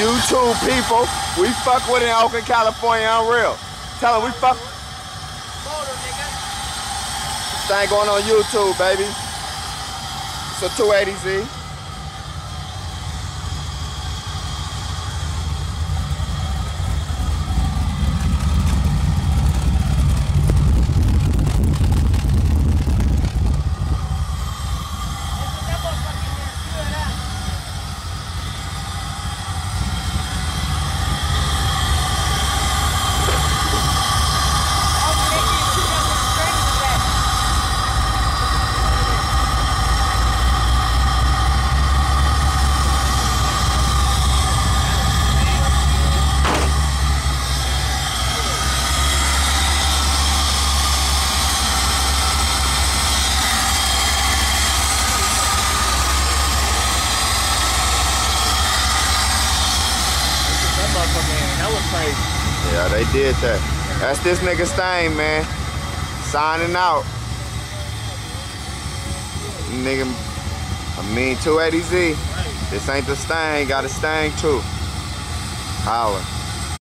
YouTube people. We fuck with it in Oakland, California, Unreal. Tell them we fuck. This thing going on YouTube, baby. It's a 280Z. Yeah, they did that. That's this nigga Stain, man. Signing out. Nigga, I mean 280Z. This ain't the Stain, got a Stain too. Holla.